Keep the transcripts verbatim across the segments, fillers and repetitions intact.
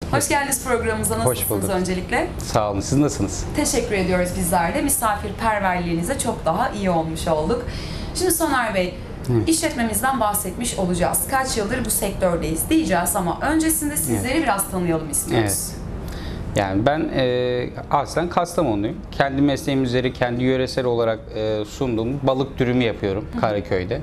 Hoş geldiniz programımıza. Nasılsınız Hoş bulduk. öncelikle? Sağ olun. Siz nasılsınız? Teşekkür ediyoruz bizler de. Misafirperverliğinize çok daha iyi olmuş olduk. Şimdi Soner Bey, Hı. işletmemizden bahsetmiş olacağız. Kaç yıldır bu sektördeyiz diyeceğiz ama öncesinde sizleri evet. biraz tanıyalım istiyoruz. Evet. Yani ben e, aslen Kastamonluyum. Kendi mesleğim üzeri, kendi yöresel olarak e, sunduğum balık dürümü yapıyorum Hı. Karaköy'de.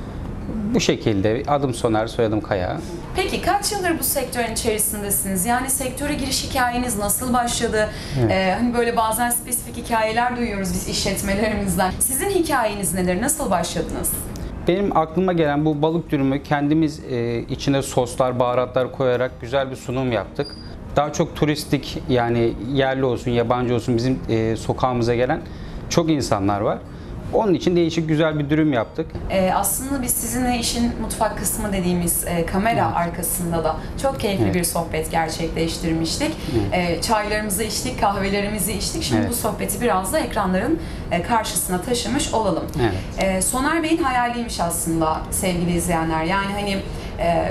Bu şekilde adım Soner, soyadım Kaya. Peki kaç yıldır bu sektörün içerisindesiniz? Yani sektöre giriş hikayeniz nasıl başladı? Evet. Ee, hani böyle bazen spesifik hikayeler duyuyoruz biz işletmelerimizden. Sizin hikayeniz nedir? Nasıl başladınız? Benim aklıma gelen bu balık dürümü kendimiz e, içine soslar, baharatlar koyarak güzel bir sunum yaptık. Daha çok turistik, yani yerli olsun, yabancı olsun bizim e, sokağımıza gelen çok insanlar var. Onun için değişik güzel bir dürüm yaptık. Ee, aslında biz sizinle işin mutfak kısmı dediğimiz e, kamera evet. arkasında da çok keyifli evet. bir sohbet gerçekleştirmiştik. Evet. E, çaylarımızı içtik, kahvelerimizi içtik. Şimdi evet. bu sohbeti biraz da ekranların e, karşısına taşımış olalım. Evet. E, Soner Bey'in hayaliymiş aslında sevgili izleyenler. Yani hani e,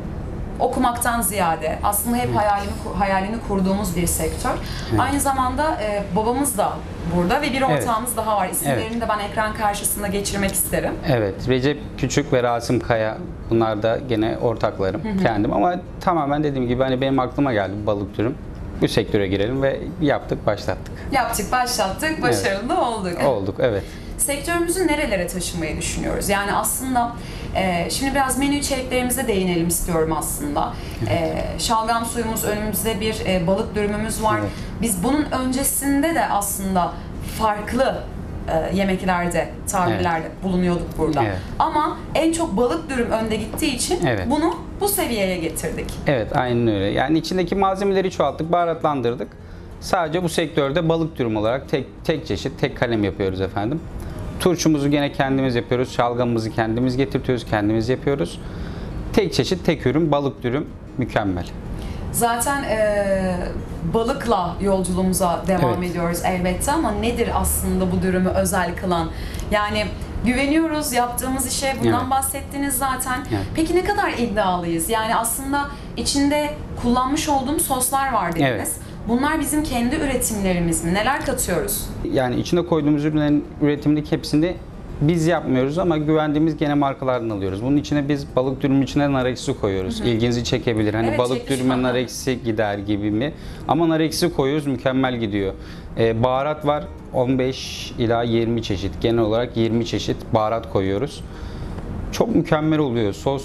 okumaktan ziyade aslında hep hayalini, hayalini kurduğumuz bir sektör. Evet. Aynı zamanda e, babamız da burada ve bir ortağımız evet. daha var. İsimlerini evet. de ben ekran karşısında geçirmek isterim. Evet, Recep Küçük ve Rasim Kaya. Bunlar da gene ortaklarım, hı hı. kendim. Ama tamamen dediğim gibi hani benim aklıma geldi balık dürüm. Bu sektöre girelim ve yaptık, başlattık. Yaptık, başlattık, başarılı da olduk. Olduk, evet. Sektörümüzü nerelere taşımayı düşünüyoruz? Yani aslında e, şimdi biraz menü içeriklerimize değinelim istiyorum aslında. Evet. E, şalgam suyumuz, önümüzde bir e, balık dürümümüz var. Evet. Biz bunun öncesinde de aslında farklı e, yemeklerde, tariflerde evet. bulunuyorduk burada. Evet. Ama en çok balık dürüm önde gittiği için evet. bunu bu seviyeye getirdik. Evet, aynen öyle. Yani içindeki malzemeleri çoğalttık, baharatlandırdık. Sadece bu sektörde balık dürüm olarak tek tek çeşit, tek kalem yapıyoruz efendim. Turşumuzu gene kendimiz yapıyoruz, şalgamımızı kendimiz getirtiyoruz, kendimiz yapıyoruz. Tek çeşit, tek ürün, balık dürüm mükemmel. Zaten e, balıkla yolculuğumuza devam evet. ediyoruz elbette ama nedir aslında bu dürümü özel kılan? Yani güveniyoruz yaptığımız işe, bundan evet. bahsettiniz zaten. Evet. Peki ne kadar iddialıyız? Yani aslında içinde kullanmış olduğum soslar var dediniz. Evet. Bunlar bizim kendi üretimlerimiz mi? Neler katıyoruz? Yani içine koyduğumuz ürünlerin üretimindeki hepsini biz yapmıyoruz ama güvendiğimiz gene markalardan alıyoruz. Bunun içine biz balık dürümün içine nar ekşisi koyuyoruz. Hı hı. İlginizi çekebilir. Hani evet, balık dürüme nar ekşisi gider gibi mi? Ama nar ekşisi koyuyoruz, mükemmel gidiyor. Ee, baharat var, on beş ila yirmi çeşit. Genel olarak yirmi çeşit baharat koyuyoruz. Çok mükemmel oluyor sos.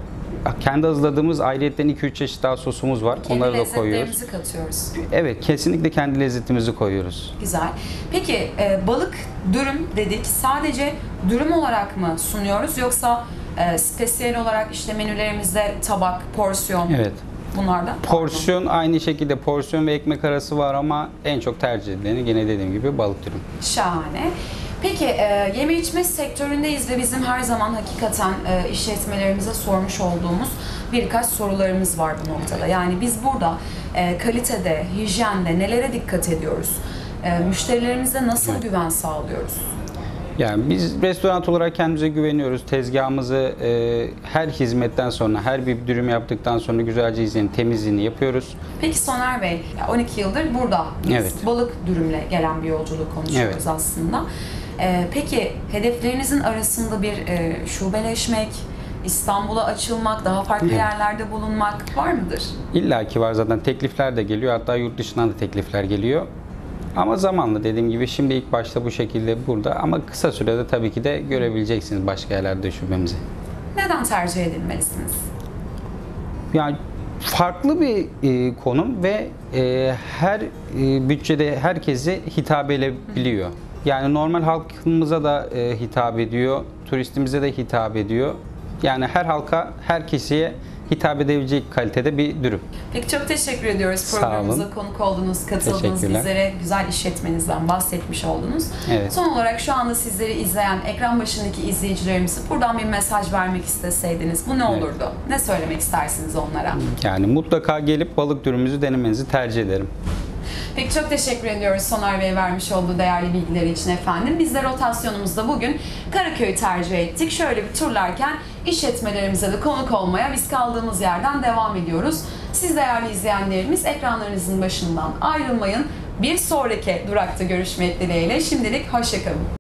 Kendi hazırladığımız ayrıyetten iki üç çeşit daha sosumuz var. Kendi onları da koyuyoruz. Kendi lezzetlerimizi katıyoruz. Evet, kesinlikle kendi lezzetimizi koyuyoruz. Güzel. Peki e, balık dürüm dedik. Sadece dürüm olarak mı sunuyoruz yoksa e, spesiyel olarak işte menülerimizde tabak, porsiyon evet. bunlarda? Porsiyon aynı şekilde porsiyon ve ekmek arası var ama en çok tercih edileni gene dediğim gibi balık dürüm. Şahane. Peki e, yeme içme sektöründeyiz ve bizim her zaman hakikaten e, işletmelerimize sormuş olduğumuz birkaç sorularımız var bu noktada. Yani biz burada e, kalitede, hijyende nelere dikkat ediyoruz? E, müşterilerimize nasıl evet. güven sağlıyoruz? Yani biz restoran olarak kendimize güveniyoruz. Tezgahımızı e, her hizmetten sonra, her bir dürüm yaptıktan sonra güzelce izlenip temizliğini yapıyoruz. Peki Soner Bey, on iki yıldır burada biz evet. balık dürümle gelen bir yolculuk konuşuyoruz evet. aslında. Ee, peki hedeflerinizin arasında bir e, şubeleşmek, İstanbul'a açılmak, daha farklı evet. yerlerde bulunmak var mıdır? İlla ki var zaten. Teklifler de geliyor. Hatta yurt dışından da teklifler geliyor. Ama zamanla dediğim gibi şimdi ilk başta bu şekilde burada ama kısa sürede tabii ki de görebileceksiniz başka yerlerde şubemizi. Neden tercih edilmelisiniz? Yani farklı bir e, konum ve e, her e, bütçede herkese hitap edebiliyor. Hı. Yani normal halkımıza da e, hitap ediyor, turistimize de hitap ediyor. Yani her halka, her kişiye hitap edebilecek kalitede bir dürüm. Peki çok teşekkür ediyoruz programımıza konuk oldunuz, katıldınız, bizlere güzel işletmenizden bahsetmiş oldunuz. Evet. Son olarak şu anda sizleri izleyen ekran başındaki izleyicilerimize buradan bir mesaj vermek isteseydiniz bu ne olurdu? Evet. Ne söylemek istersiniz onlara? Yani mutlaka gelip balık dürümümüzü denemenizi tercih ederim. Peki çok teşekkür ediyoruz Soner Bey vermiş olduğu değerli bilgileri için efendim. Biz de rotasyonumuzda bugün Karaköy'ü tercih ettik. Şöyle bir turlarken işletmelerimize de konuk olmaya biz kaldığımız yerden devam ediyoruz. Siz değerli izleyenlerimiz ekranlarınızın başından ayrılmayın. Bir sonraki durakta görüşmek dileğiyle. Şimdilik hoşça kalın.